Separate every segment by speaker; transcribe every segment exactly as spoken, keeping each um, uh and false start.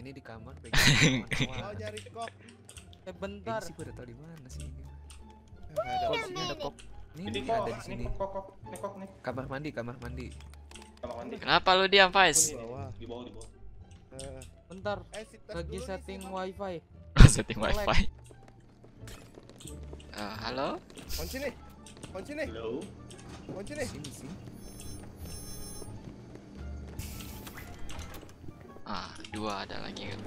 Speaker 1: ini di kamar pegang
Speaker 2: Oh, nyari kok.
Speaker 3: Eh bentar.
Speaker 1: sih gue udah tau di mana sih ini.
Speaker 2: Nggak ada.
Speaker 1: Kok sini ada kok. Ini
Speaker 4: Ini
Speaker 1: nih,
Speaker 4: kok,
Speaker 1: ada di
Speaker 4: ini
Speaker 1: sini.
Speaker 4: kok, kok, ini kok nih.
Speaker 1: Kamar mandi, kamar mandi.
Speaker 4: Kamar mandi.
Speaker 5: Kenapa lu diam, Faiz?
Speaker 2: Di bawah.
Speaker 4: Di bawah, di bawah.
Speaker 2: Eh,
Speaker 3: Bentar.
Speaker 2: eh, si tes
Speaker 3: Lagi
Speaker 2: dulu nih,
Speaker 3: setting
Speaker 2: si-
Speaker 3: wifi.
Speaker 5: Setting wifi. Eh, halo?
Speaker 2: Kunci nih. Kunci nih.
Speaker 4: Hello.
Speaker 2: Kunci
Speaker 1: Di
Speaker 2: nih.
Speaker 1: sini sih.
Speaker 5: Ah, dua ada lagi kan.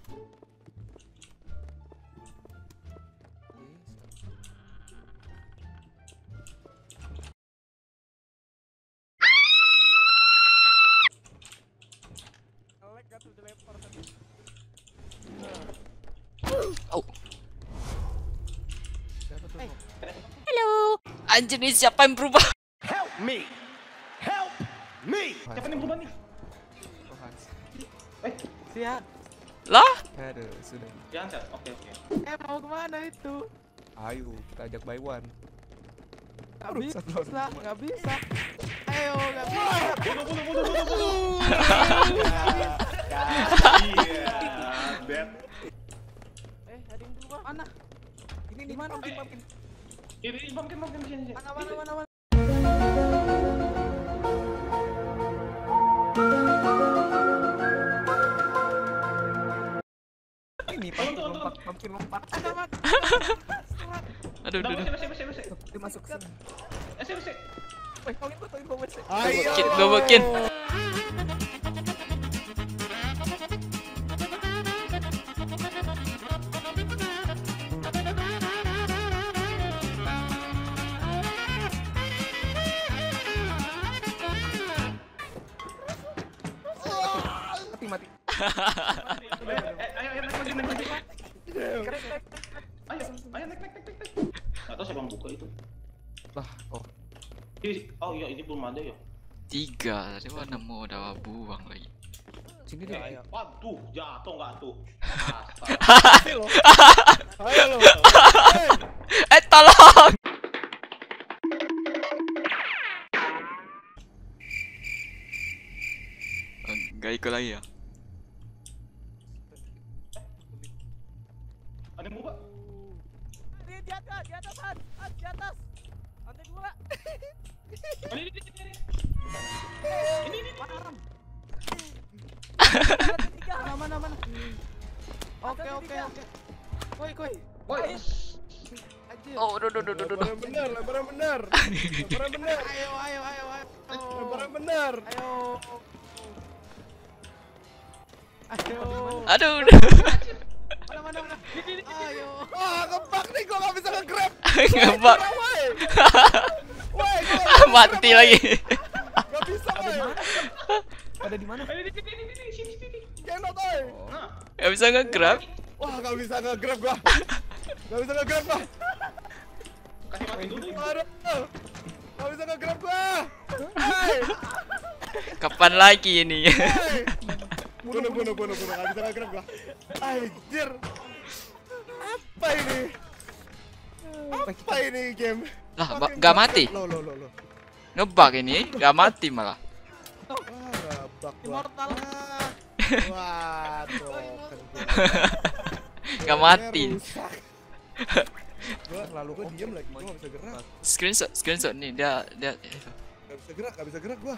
Speaker 5: Oh,
Speaker 1: Siapa tuh?
Speaker 5: anjir nih siapa yang berubah?
Speaker 4: Help me. Help me.
Speaker 1: Hans.
Speaker 4: Siapa nih berubah nih?
Speaker 1: Oh, Hans.
Speaker 4: Eh,
Speaker 3: Siap.
Speaker 5: Lah?
Speaker 1: Aduh, sudah.
Speaker 4: jangan chat. Oke, oke.
Speaker 3: Eh mau kemana itu?
Speaker 1: Ayo, kita ajak by one.
Speaker 3: Gak
Speaker 1: Aduh,
Speaker 3: bisa,
Speaker 1: satu orang.
Speaker 3: gak bisa. Ayo, gak bisa.
Speaker 4: Bunuh, bunuh, bunuh, bunuh, bunuh. Iya, bad.
Speaker 3: Eh, ada yang berubah. Mana?
Speaker 1: Ini
Speaker 3: Di mana?
Speaker 1: pumpkin, pumpkin.
Speaker 4: Ini, ini, pumpkin, pumpkin, sini, sini.
Speaker 3: Mana, mana, mana, mana?
Speaker 1: Ini pumpkin lompat, pumpkin lompat.
Speaker 3: Ada, Mat.
Speaker 5: Aduh,
Speaker 4: Udah,
Speaker 5: aduh,
Speaker 4: bersih,
Speaker 5: aduh.
Speaker 4: bersih, bersih, bersih.
Speaker 1: Dia masuk ke sini.
Speaker 4: Bersih, bersih.
Speaker 1: Weh, kau ini kau info masih.
Speaker 2: Ayo.
Speaker 5: Kit, gua bikin.
Speaker 1: Mati, mati.
Speaker 4: Eh, eh, ayo, ayo, naik lagi, naik lagi. Ayo, ayo, naik, naik, naik, naik, naik. Nggak tahu siapa yang buka itu.
Speaker 1: Lah, oh.
Speaker 4: Ih, oh iya, ini belum ada ya.
Speaker 5: Tiga, tadi gua nemu udah buang lagi.
Speaker 1: Sini deh.
Speaker 4: Eh, waduh, jatuh nggak tuh? Astaga.
Speaker 2: Ayo lo. Ayo lo.
Speaker 5: Eh, tolong! Enggak ikut lagi ya?
Speaker 4: Ada yang buka?
Speaker 3: Di, di atas, di atas, Hans. Hans, di atas. Lantai dua.
Speaker 4: Oh, ini, ini, ini, ini. Ini, ini,
Speaker 3: Param. Mana, mana, mana? Oke, oke, oke. Koi, koi.
Speaker 4: Woi,
Speaker 3: Anjir.
Speaker 5: Oh, udah, udah, udah, udah, udah.
Speaker 2: Lebaran bener, lebaran bener. Lebaran bener.
Speaker 3: Ayo, ayo, ayo, ayo.
Speaker 2: Lebaran bener.
Speaker 3: Ayo. Ayo.
Speaker 5: Aduh, udah.
Speaker 3: Mana, mana, mana? Ayo.
Speaker 2: Wah, ngebug nih gua nggak bisa nge-grab.
Speaker 5: Ngebug.
Speaker 2: Woi. Woi, gua nggak bisa
Speaker 5: Mati
Speaker 2: nge-grab,
Speaker 5: lagi.
Speaker 2: woi. Nggak bisa, woi.
Speaker 1: Ada di mana?
Speaker 4: ini, ini, ini, ini, ini, sini, sini.
Speaker 2: Genot, woi.
Speaker 4: Nah,
Speaker 5: Gak bisa nge-grab.
Speaker 2: Wah, nggak bisa nge-grab gua. Nggak bisa nge-grab gua.
Speaker 4: kasih mati dulu.
Speaker 2: Aduh. Nggak bisa nge-grab gua. Hei.
Speaker 5: Kapan lagi ini?
Speaker 2: Hei. Bunuh, bunuh, bunuh, bunuh. Nggak bisa nge-grab gua. Anjir. Apa ini? Apa ini game?
Speaker 5: Lah,
Speaker 2: Pakai
Speaker 5: ba- gak
Speaker 2: nge-grab.
Speaker 5: mati.
Speaker 2: Loh, loh, loh, loh.
Speaker 5: Ngebug ini, gak mati malah.
Speaker 2: Wah, ngebug gua.
Speaker 3: Immortal.
Speaker 2: Ah. Waduh.
Speaker 5: Gak mati.
Speaker 2: Rusak. Gua
Speaker 1: Terlalu
Speaker 2: gua
Speaker 1: oke.
Speaker 2: diem lagi, gua nggak bisa gerak.
Speaker 5: Screenshot, screenshot nih dia dia.
Speaker 2: Nggak bisa gerak, nggak bisa gerak gua.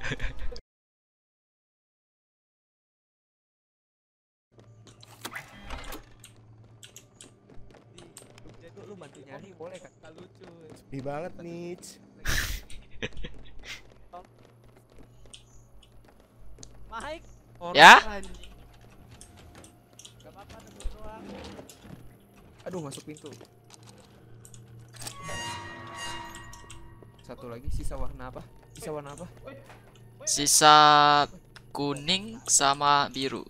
Speaker 1: Lu, lu bantu nyari boleh kan?
Speaker 3: Gak lucu.
Speaker 2: Sepi banget nih.
Speaker 3: Mike.
Speaker 5: Ya?
Speaker 3: Anjing. Gak apa-apa, tunggu doang.
Speaker 1: Aduh, masuk pintu. Satu lagi, sisa warna apa? Sisa warna apa?
Speaker 5: Sisa kuning sama biru.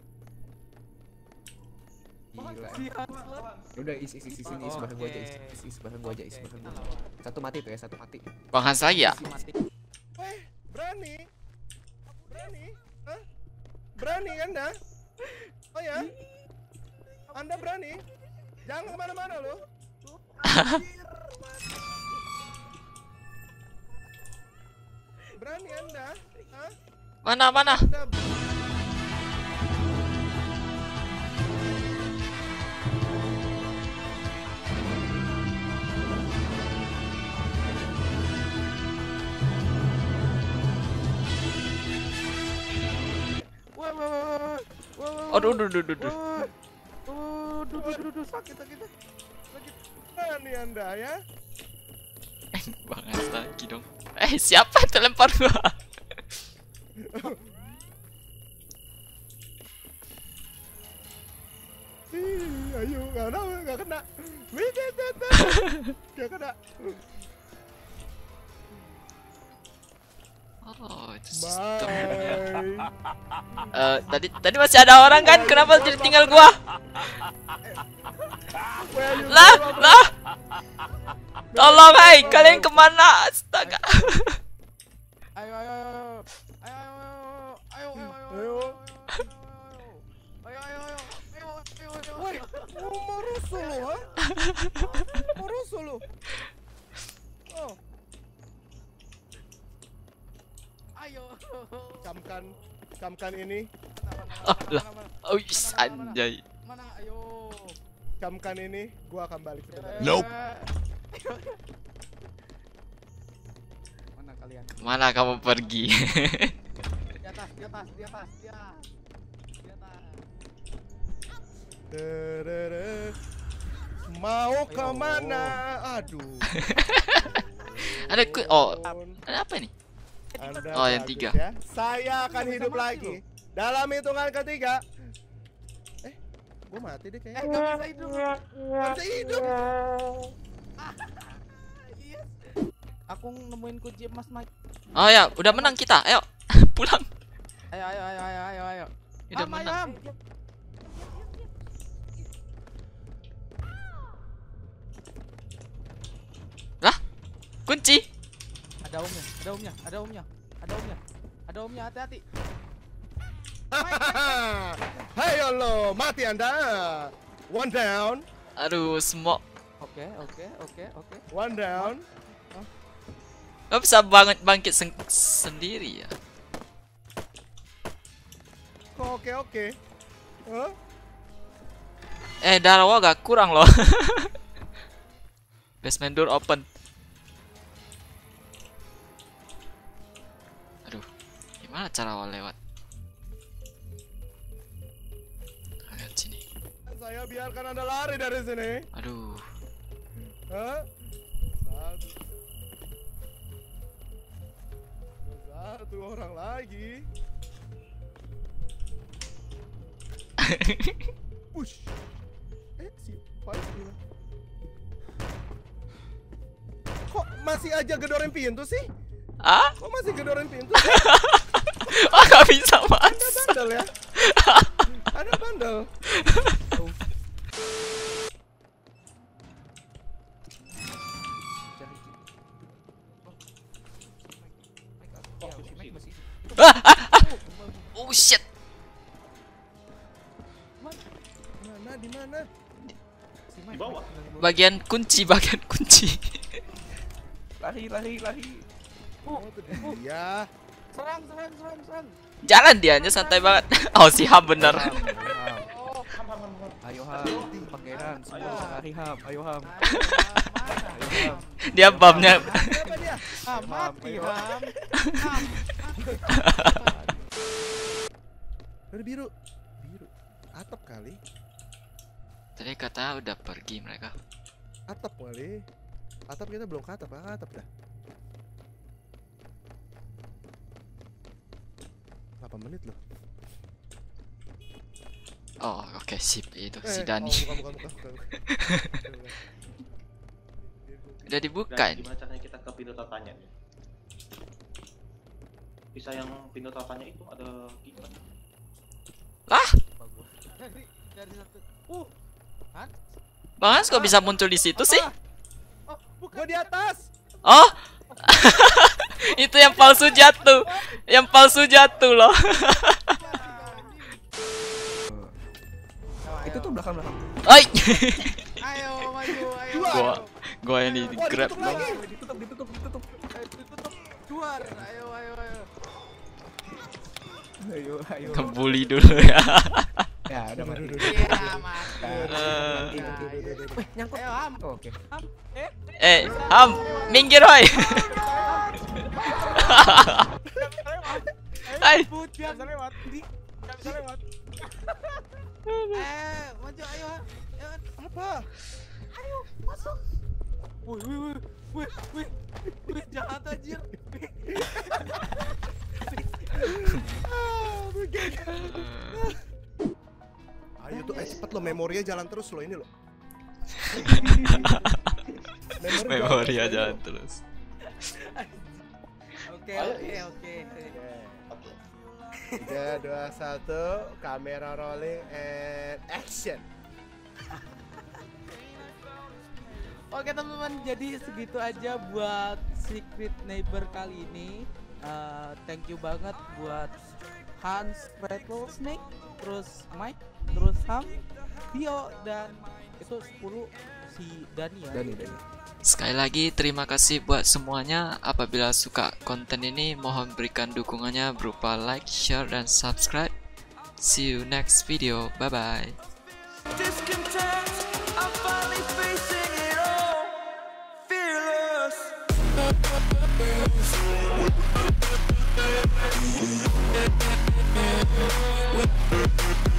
Speaker 1: Gila.
Speaker 3: Si Hans.
Speaker 1: Udah isi isi isi sini, isi bareng gua aja, isi
Speaker 3: Oke.
Speaker 1: isi isi bareng gua aja, isi bareng gua. Satu mati tuh ya, satu mati.
Speaker 5: Bang Hans lagi ya?
Speaker 3: Si mati.
Speaker 2: Weh, berani? Berani? Hah? Berani Anda? Oh ya? Anda berani? Jangan kemana-mana loh. Berani Anda? Hah?
Speaker 5: Mana mana?
Speaker 2: Anda
Speaker 5: Aduh, aduh, aduh, aduh, aduh.
Speaker 3: Wah. Oh, duh, duh, duh, duh, sakit, sakit, sakit.
Speaker 2: Nah, nih anda ya.
Speaker 5: Bangas lagi dong. Eh, siapa itu lempar gua?
Speaker 2: Ih, ayo, nggak kena, nggak kena. Nggak kena.
Speaker 5: Oh, itu sistem.
Speaker 2: Bye.
Speaker 5: Eh, tadi tadi masih ada orang kan? Kenapa jadi tinggal gua?
Speaker 2: Well, you
Speaker 5: Lah,
Speaker 2: go,
Speaker 5: lah. Tolong, hai, kalian kemana? Astaga.
Speaker 3: Ayo, ayo, ayo. Ayo, ayo, ayo, ayo, ayo,
Speaker 2: Ayo.
Speaker 3: ayo, ayo, ayo, ayo, ayo, ayo.
Speaker 2: Woi, mau mau rusuh lo, ha? Mau rusuh lo. Oh,
Speaker 3: Ayo.
Speaker 2: camkan, camkan ini,
Speaker 5: Oh, lah. Oh, yes, anjay.
Speaker 3: Mana? Ayo.
Speaker 2: camkan ini, gua akan balik ke tempat.
Speaker 3: Nope. Mana kalian?
Speaker 5: Mana kamu pergi?
Speaker 3: Di atas, di atas, di atas, di atas. Di atas.
Speaker 2: Terere. Mau kemana? Aduh.
Speaker 5: Ada ku oh,
Speaker 2: Ampun.
Speaker 5: ada apa nih?
Speaker 2: Anda
Speaker 5: Oh, yang
Speaker 2: bagus
Speaker 5: tiga.
Speaker 2: ya. Saya akan hidup lagi. Dalam hitungan ketiga. Eh, gua mati deh
Speaker 3: Eh,
Speaker 2: kayaknya.
Speaker 3: nggak bisa hidup.
Speaker 2: Nggak bisa hidup.
Speaker 3: Yes. Aku nemuin kunci emas, Mike.
Speaker 5: Oh ya, udah menang kita. Ayo, pulang.
Speaker 3: Ayo, ayo, ayo, ayo, ayo, ayo.
Speaker 5: Udah
Speaker 3: Am, ayo,
Speaker 5: menang.
Speaker 3: Am.
Speaker 5: Lah, kunci.
Speaker 3: Ada omnya, ada omnya, ada omnya, ada omnya, ada omnya, hati-hati.
Speaker 2: Hai Allah, mati Anda. One down,
Speaker 5: Aduh, semua.
Speaker 3: Oke, oke, oke, oke.
Speaker 2: one down.
Speaker 5: Gak bisa banget bangkit sen- sendiri ya.
Speaker 2: Kok oke oke? Hah?
Speaker 5: Eh, darah gak kurang loh. Basement door open. Aduh, gimana cara awal lewat? Lihat sini.
Speaker 2: Saya biarkan Anda lari dari sini.
Speaker 5: Aduh,
Speaker 2: Hah? Satu. Satu orang lagi. Push. Eh, si Faiz gimana? Kok masih aja gedorin pintu sih?
Speaker 5: ah?
Speaker 2: Kok masih gedorin pintu?
Speaker 5: Ah, gak bisa
Speaker 2: Anda
Speaker 5: mas.
Speaker 2: bandel ya? Anda bandel.
Speaker 5: Ah, ah, ah. Oh shit.
Speaker 2: Mana di mana?
Speaker 4: Di bawah.
Speaker 5: Bagian kunci, bagian kunci.
Speaker 1: Lari, lari, lari.
Speaker 2: Oh, itu dia.
Speaker 3: Serang, serang, serang, serang.
Speaker 5: Jalan dia aja santai banget. Oh, si Ham bener.
Speaker 1: Ham, Ham.
Speaker 3: Oh,
Speaker 1: Ayo Ham, pangeran, semua bisa lari Ham. Ayo Ham,
Speaker 3: ayo, mana?
Speaker 1: ayo Ham.
Speaker 5: Dia bumnya.
Speaker 2: Siapa dia?
Speaker 3: Ah, mati,
Speaker 1: ayo.
Speaker 3: Ham. Ham.
Speaker 2: Ada biru. Biru. Atap kali.
Speaker 5: Tadi katanya udah pergi mereka.
Speaker 2: Atap kali. Atap kita belum ke atap, ke atap dah. delapan menit loh.
Speaker 5: Oh, oke sip itu si
Speaker 2: Eh,
Speaker 5: Dani.
Speaker 2: oh, bukan, bukan, bukan, bukan, bukan.
Speaker 5: Udah dibuka
Speaker 4: Dan
Speaker 5: ini.
Speaker 4: gimana caranya kita ke pintu tatanya nih? Bisa yang pintu tatanya itu ada gimana?
Speaker 5: Lah,
Speaker 3: Dari, dari satu. Uh, kan?
Speaker 5: Bang Hans kok bisa muncul di situ sih?
Speaker 3: Oh, bukan.
Speaker 2: Gua di atas.
Speaker 5: Oh. Itu yang palsu jatuh. Yang palsu jatuh loh.
Speaker 1: Itu tuh belakang-belakang.
Speaker 5: Oi.
Speaker 3: Ayo, maju, ayo.
Speaker 5: Gua gua yang di
Speaker 2: Wah,
Speaker 5: grab
Speaker 2: ditutup
Speaker 5: loh.
Speaker 2: lagi.
Speaker 1: Ditutup, ditutup, ditutup.
Speaker 3: Ayo, ditutup. Keluar. Ayo, ayo, ayo.
Speaker 1: Ayo, ayo.
Speaker 5: Ngebully dulu ya.
Speaker 1: Ya, udah mati.
Speaker 3: Iya, mati.
Speaker 5: Eh.
Speaker 1: Wih, nyangkut.
Speaker 3: Ayo, Ham.
Speaker 1: Oh, oke.
Speaker 3: Ham. Eh,
Speaker 5: Eh, Ham, minggir woi.
Speaker 3: lewat.
Speaker 5: Hai.
Speaker 3: But, biar lewat. Di. Gak bisa lewat. Eh, maju ayo. Ayo.
Speaker 2: Apa?
Speaker 3: Ayo, masuk. Wih, wih, wih, wih, wih, wih, jahat anjir.
Speaker 2: Ah, begini. Ayo tuh, eh cepet lo, memorinya jalan terus lo ini lo.
Speaker 5: Memori aja terus.
Speaker 3: Oke, oke, oke.
Speaker 4: Oke.
Speaker 2: Tiga, dua, satu, kamera rolling and action.
Speaker 3: Oke teman-teman, jadi segitu aja buat Secret Neighbor kali ini. Uh, thank you banget buat Hans, Rattlesnake, terus Mike, terus Ham, Tio, dan itu sepuluh si Dani ya.
Speaker 1: Dani, Dani.
Speaker 5: Sekali lagi terima kasih buat semuanya. Apabila suka konten ini, mohon berikan dukungannya berupa like, share, dan subscribe. See you next video. Bye bye.
Speaker 6: Discontent, I'm finally facing it all. Fearless.